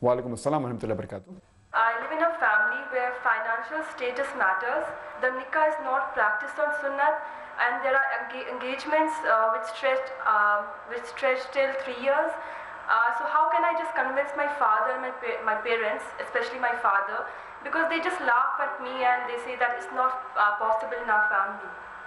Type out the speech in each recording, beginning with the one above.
Wa alaikum assalam wa rahmatullahi wa barakatuh. I live in a family where financial status matters. The nikah is not practiced on sunnah, and there are engagements which stretch till 3 years. So how can I just convince my father and my parents, especially my father, because they just laugh at me and they say that it's not possible in our family.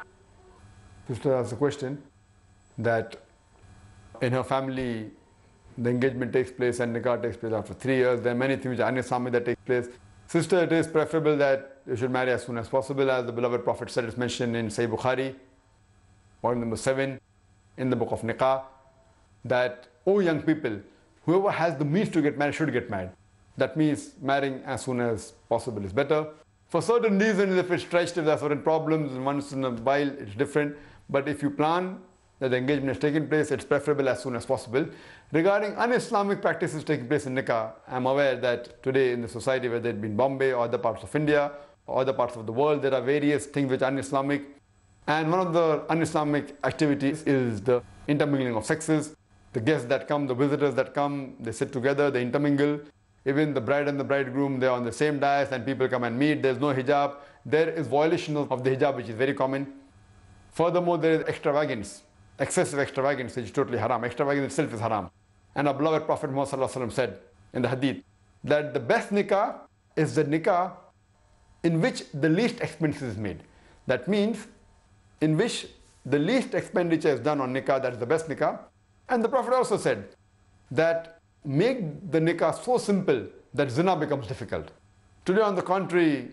Sister asked a question that in her family the engagement takes place and nikah takes place after 3 years. There are many things which are un-Islamic that take place. Sister, it is preferable that you should marry as soon as possible, as the beloved Prophet said. It's mentioned in Sahih Bukhari, volume number 7, in the book of Nikah, that, oh young people, whoever has the means to get married should get married. That means marrying as soon as possible is better. For certain reasons, if it's stretched, if there are certain problems, once in a while it's different. But if you plan that the engagement has taken place, it's preferable as soon as possible. Regarding un-Islamic practices taking place in nikah, I'm aware that today in the society, whether it be in Bombay or other parts of India or other parts of the world, there are various things which are un-Islamic. And one of the un-Islamic activities is the intermingling of sexes. The guests that come, the visitors that come, they sit together, they intermingle. Even the bride and the bridegroom, they're on the same dais and people come and meet. There's no hijab. There is violation of the hijab, which is very common. Furthermore, there is extravagance, excessive extravagance, which is totally haram. Extravagance itself is haram. And our beloved Prophet Muhammad said in the hadith that the best nikah is the nikah in which the least expense is made. That means in which the least expenditure is done on nikah, that is the best nikah. And the Prophet also said that make the nikah so simple that zina becomes difficult. Today, on the contrary,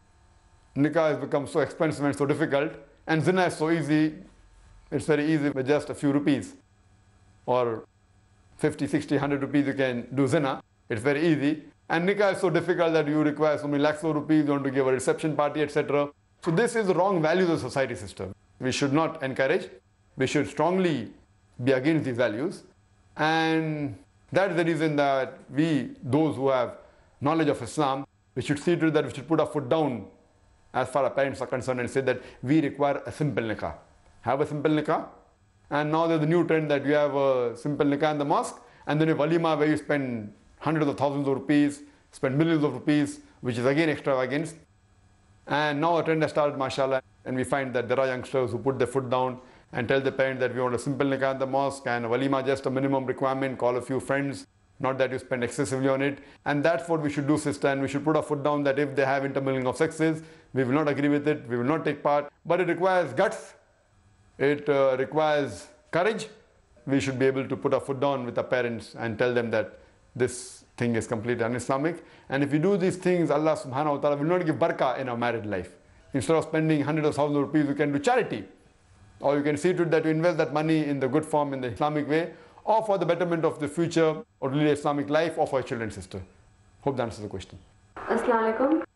nikah has become so expensive and so difficult, and zina is so easy. It's very easy with just a few rupees or 50, 60, 100 rupees you can do zina. It's very easy. And nikah is so difficult that you require so many lakhs of rupees, you want to give a reception party, etc. So this is the wrong values of society system. We should not encourage. We should strongly be against these values. And that is the reason that we, those who have knowledge of Islam, we should see to it that we should put our foot down as far as parents are concerned and say that we require a simple nikah. Have a simple nikah. And now there's a new trend that you have a simple nikah in the mosque, and then a walima where you spend hundreds of thousands of rupees, spend millions of rupees, which is again extravagance. And now a trend has started, mashallah, and we find that there are youngsters who put their foot down and tell the parents that we want a simple nikah in the mosque and walima just a minimum requirement, call a few friends, not that you spend excessively on it. And that's what we should do, sister, and we should put our foot down that if they have intermingling of sexes, we will not agree with it, we will not take part. But it requires guts, it requires courage. We should be able to put our foot down with our parents and tell them that this thing is completely un-Islamic. And if we do these things, Allah subhanahu wa ta'ala will not give barakah in our married life. Instead of spending hundreds of thousands of rupees, you can do charity. Or you can see to it that you invest that money in the good form, in the Islamic way, or for the betterment of the future or really Islamic life, or for your children, sister. Hope that answers the question. Assalamu alaikum.